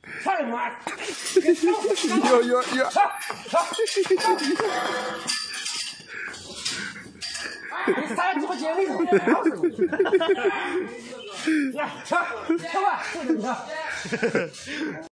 操你妈！ 哟！ 你啥鸡巴姐为什么？来，吃吧，就这么着。